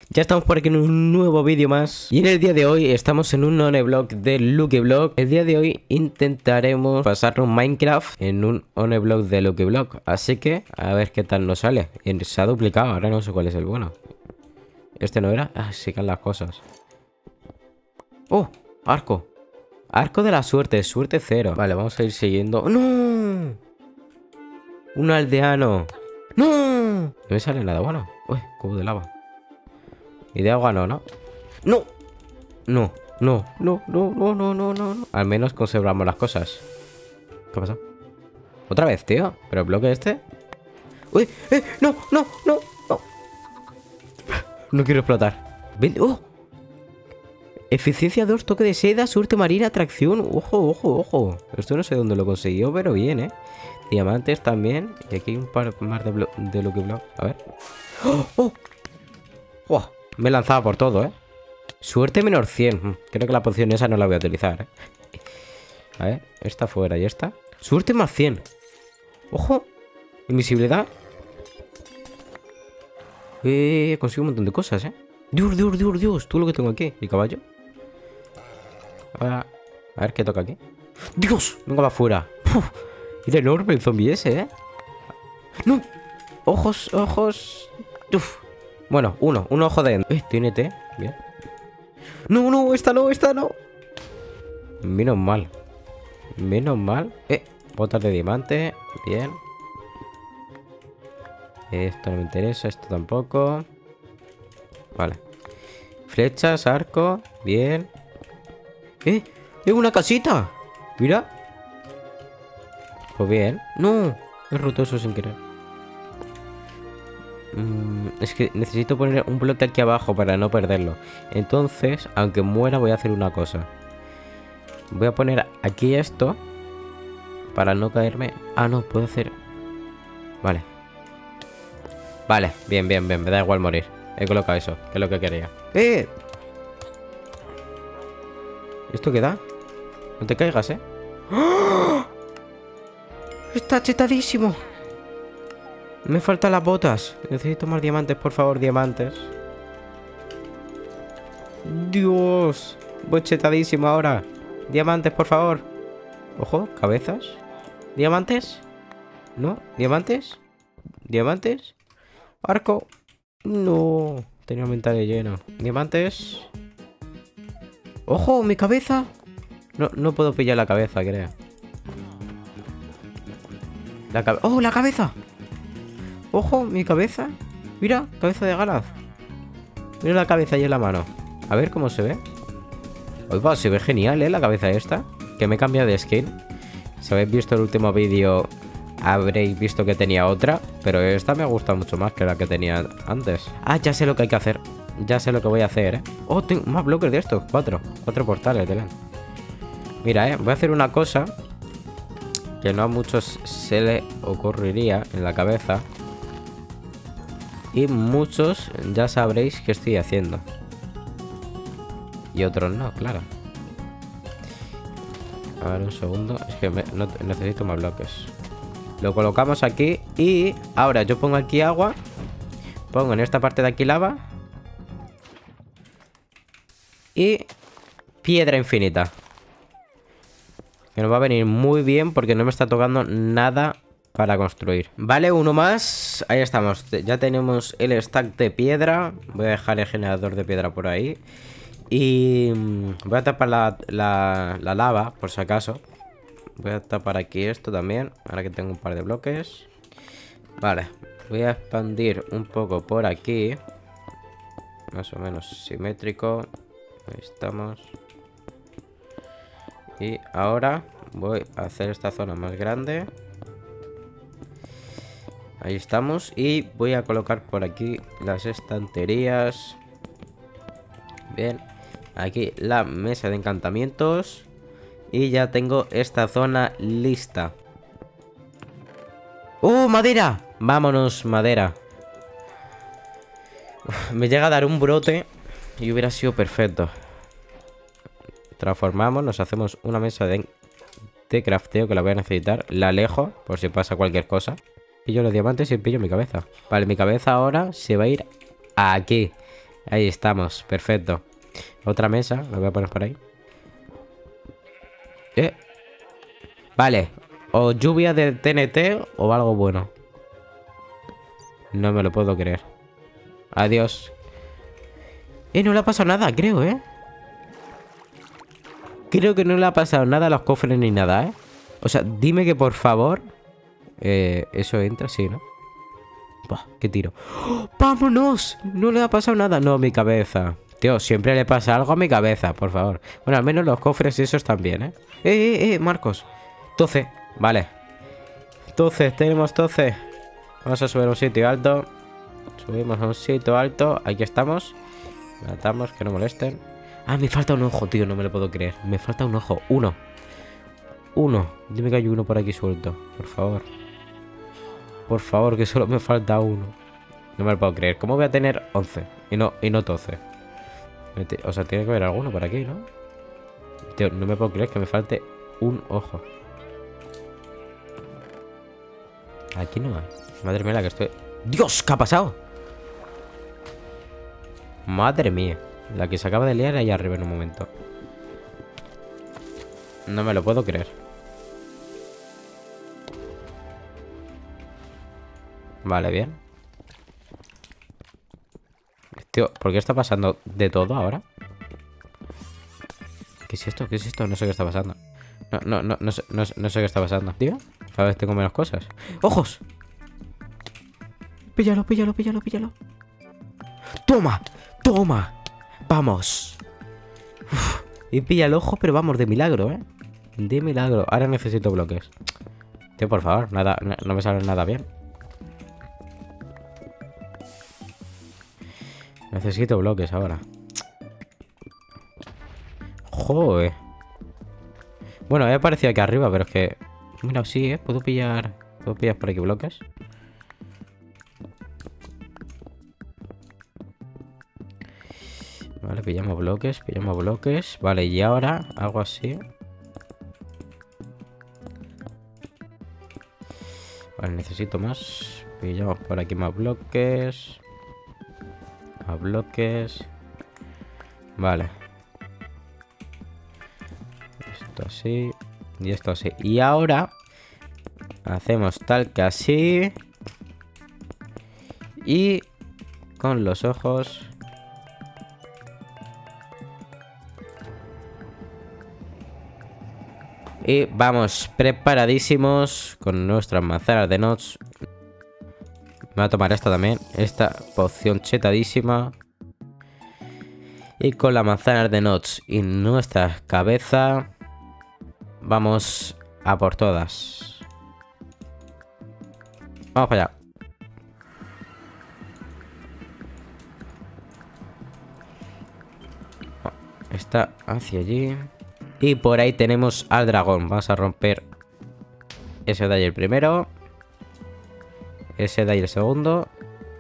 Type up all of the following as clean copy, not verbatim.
Ya estamos por aquí en un nuevo vídeo más. Y en el día de hoy estamos en un Onevlog de LuckyBlock. El día de hoy intentaremos pasarnos Minecraft en un Onevlog de LuckyBlock. Así que a ver qué tal nos sale. Y se ha duplicado, ahora no sé cuál es el bueno. ¿Este no era? Ah, sí que las cosas. ¡Oh! Arco. Arco de la suerte, suerte 0. Vale, vamos a ir siguiendo. ¡No! Un aldeano. ¡No! No me sale nada bueno. Uy, cubo de lava. Y de agua no, ¿no? ¡No! No, no, no, no, no, no, no, no. Al menos conservamos las cosas. ¿Qué pasa? ¿Otra vez, tío? ¿Pero el bloque este? ¡Uy! ¡No, no, no, no! No quiero explotar. ¡Oh! Eficiencia 2, toque de seda, suerte marina, atracción. Ojo, ojo, ojo. Esto no sé dónde lo consiguió, pero bien, ¿eh? Diamantes también. Y aquí hay un par más de LuckyBlock. A ver. ¡Oh! ¡Oh! ¡Oh! Me he lanzado por todo, ¿eh? Suerte menor 100. Creo que la poción esa no la voy a utilizar, ¿eh? A ver, esta fuera y esta. Suerte más 100. ¡Ojo! Invisibilidad. Consigo un montón de cosas, ¿eh? Dios, Dios, Dios, Dios. Tú lo que tengo aquí. ¿Y caballo? A ver qué toca aquí. ¡Dios! Venga, va afuera. Era enorme el zombie ese, ¿eh? ¡No! Ojos, ojos. Uf. Bueno, un ojo de... tiene té. Bien. No, no, esta no, esta no. Menos mal. Menos mal. Botas de diamante. Bien. Esto no me interesa, esto tampoco. Vale. Flechas, arco. Bien. ¡Es una casita! Mira. Pues bien. No, he roto eso sin querer. Es que necesito poner un bloque aquí abajo para no perderlo. Entonces, aunque muera, voy a hacer una cosa. Voy a poner aquí esto para no caerme. Ah, no, puedo hacer... Vale. Vale, bien, bien, bien. Me da igual morir. He colocado eso, que es lo que quería. ¿Esto qué da? No te caigas, ¿eh? ¡Oh! Está chetadísimo. Me faltan las botas. Necesito más diamantes, por favor, diamantes. Dios. Voy chetadísimo ahora. Diamantes, por favor. Ojo, cabezas. ¿Diamantes? ¿No? ¿Diamantes? ¿Diamantes? Arco. No. Tenía el inventario lleno. ¿Diamantes? ¡Ojo! ¡Mi cabeza! No puedo pillar la cabeza, creo. ¡Oh, la cabeza! ¡Ojo! ¡Mi cabeza! Mira, cabeza de Galaz. Mira la cabeza ahí en la mano. A ver cómo se ve. Oiga, se ve genial, ¿eh? La cabeza esta. Que me he cambiado de skin. Si habéis visto el último vídeo, habréis visto que tenía otra. Pero esta me gusta mucho más que la que tenía antes. Ah, ya sé lo que hay que hacer. Ya sé lo que voy a hacer, ¿eh? Oh, tengo más bloques de estos. 4 portales, Telén. Mira, voy a hacer una cosa que no a muchos se le ocurriría en la cabeza. Y muchos ya sabréis qué estoy haciendo. Y otros no, claro. A ver, un segundo. Es que necesito más bloques. Lo colocamos aquí. Y ahora yo pongo aquí agua. Pongo en esta parte de aquí lava. Y piedra infinita. Que nos va a venir muy bien porque no me está tocando nada para construir. Vale, uno más. Ahí estamos. Ya tenemos el stack de piedra. Voy a dejar el generador de piedra por ahí. Y voy a tapar la lava, por si acaso. Voy a tapar aquí esto también. Ahora que tengo un par de bloques. Vale. Voy a expandir un poco por aquí. Más o menos simétrico. Ahí estamos. Y ahora voy a hacer esta zona más grande. Ahí estamos. Y voy a colocar por aquí las estanterías. Bien. Aquí la mesa de encantamientos. Y ya tengo esta zona lista. ¡Oh, madera! Vámonos, madera. Me llega a dar un brote y hubiera sido perfecto. Transformamos, nos hacemos una mesa de crafteo que la voy a necesitar. La alejo por si pasa cualquier cosa. Pillo los diamantes y pillo mi cabeza. Vale, mi cabeza ahora se va a ir aquí. Ahí estamos, perfecto. Otra mesa, la voy a poner por ahí. Vale, o lluvia de TNT o algo bueno. No me lo puedo creer. Adiós. No le ha pasado nada, creo, Creo que no le ha pasado nada a los cofres ni nada, O sea, dime que por favor... eso entra, sí, ¿no? Buah, qué tiro. ¡Oh! ¡Vámonos! No le ha pasado nada. No, mi cabeza. Tío, siempre le pasa algo a mi cabeza, por favor. Bueno, al menos los cofres esos también, Marcos. 12. Vale. 12, tenemos 12. Vamos a subir a un sitio alto. Subimos a un sitio alto. Aquí estamos. Matamos, que no molesten. Ah, me falta un ojo, tío. No me lo puedo creer. Me falta un ojo. Uno. Dime que hay uno por aquí suelto. Por favor. Por favor, que solo me falta uno. No me lo puedo creer. ¿Cómo voy a tener 11? Y no 12. O sea, tiene que haber alguno por aquí, ¿no? Tío, no me puedo creer que me falte un ojo. Aquí no hay. Madre mía, la que estoy... ¡Dios! ¿Qué ha pasado? Madre mía. La que se acaba de liar ahí arriba en un momento. No me lo puedo creer. Vale, bien. Tío, ¿por qué está pasando de todo ahora? ¿Qué es esto? ¿Qué es esto? No sé qué está pasando. No sé qué está pasando. Tío, cada vez tengo menos cosas. ¡Ojos! Píllalo. ¡Toma! Vamos. Uf, y pilla el ojo, pero vamos, de milagro, De milagro. Ahora necesito bloques. Tío, por favor, nada, no me sale nada bien. Necesito bloques ahora. Joder. Bueno, había aparecido aquí arriba, pero es que... Mira, sí, puedo pillar por aquí bloques. Vale, pillamos bloques. Vale, y ahora algo así. Vale, necesito más. Pillamos por aquí más bloques. Vale. Esto así. Y esto así. Y ahora hacemos tal que así. Y con los ojos... Y vamos preparadísimos con nuestras manzanas de nuts. Me voy a tomar esta también. Esta poción chetadísima. Y con las manzanas de nuts y nuestra cabeza, vamos a por todas. Vamos para allá. Está hacia allí. Y por ahí tenemos al dragón. Vamos a romper ese de ahí el primero. Ese de ahí el segundo.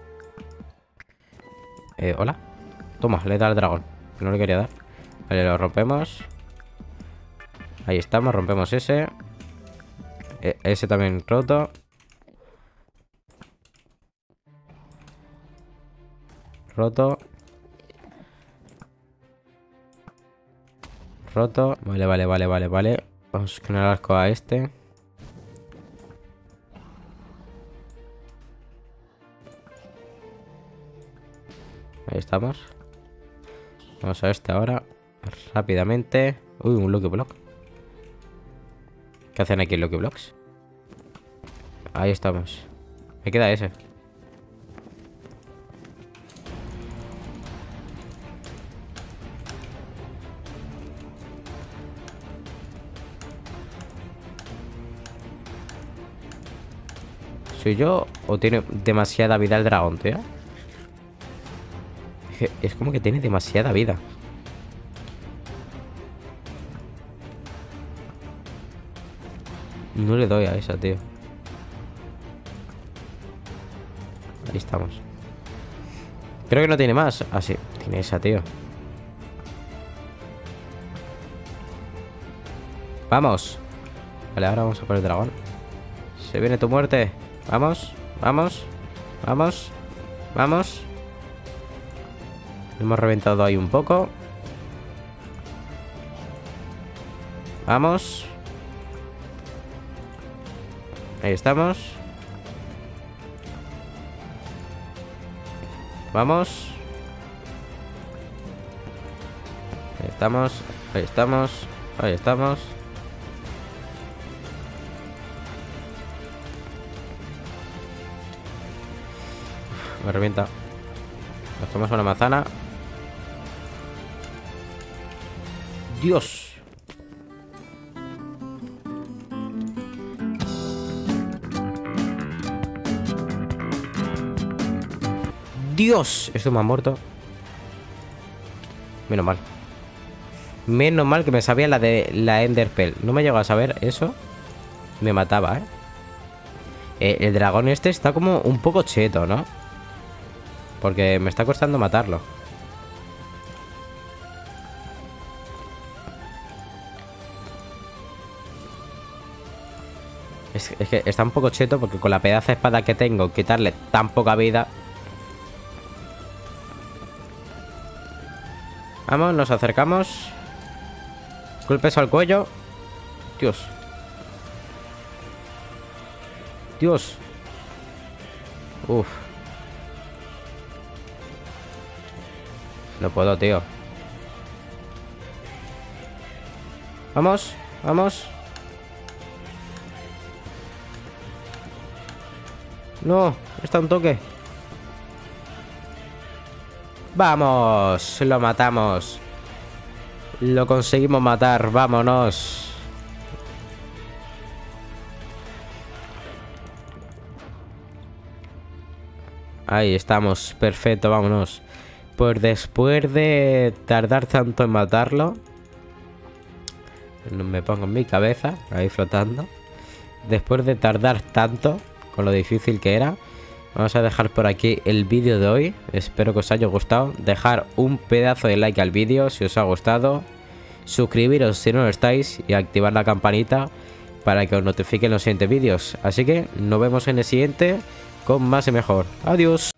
Hola. Toma, le da al dragón. No le quería dar. Vale, lo rompemos. Ahí estamos, rompemos ese. Ese también roto. Roto. Vale. Vamos con el arco a este. Ahí estamos. Vamos a este ahora. Rápidamente. Uy, un Lucky Block. ¿Qué hacen aquí en Lucky Blocks? Ahí estamos. Me queda ese. ¿Soy yo o tiene demasiada vida el dragón, tío? Es como que tiene demasiada vida. No le doy a esa, tío. Ahí estamos. Creo que no tiene más. Ah, sí, tiene esa, tío. Vamos. Vale, ahora vamos a por el dragón. Se viene tu muerte. Vamos. Hemos reventado ahí un poco. Vamos. Ahí estamos. Vamos. Ahí estamos. Ahí estamos. Ahí estamos. Me revienta. Nos tomamos una manzana. Dios. Dios. Esto me ha muerto. Menos mal. Menos mal que me sabía la de la Enderpell. No me llegó a saber eso. Me mataba, El dragón este está como un poco cheto, ¿no? Porque me está costando matarlo. Es que está un poco cheto porque con la pedazo de espada que tengo, quitarle tan poca vida. Vamos, nos acercamos. Golpes al cuello. Dios. Dios. Uf. No puedo, tío. Vamos, vamos. No, está un toque. Vamos, lo matamos. Lo conseguimos matar, vámonos. Ahí estamos, perfecto, vámonos. Pues después de tardar tanto en matarlo, me pongo en mi cabeza, ahí flotando. Después de tardar tanto, con lo difícil que era, vamos a dejar por aquí el vídeo de hoy. Espero que os haya gustado. Dejar un pedazo de like al vídeo si os ha gustado. Suscribiros si no lo estáis y activar la campanita para que os notifiquen los siguientes vídeos. Así que nos vemos en el siguiente con más y mejor. Adiós.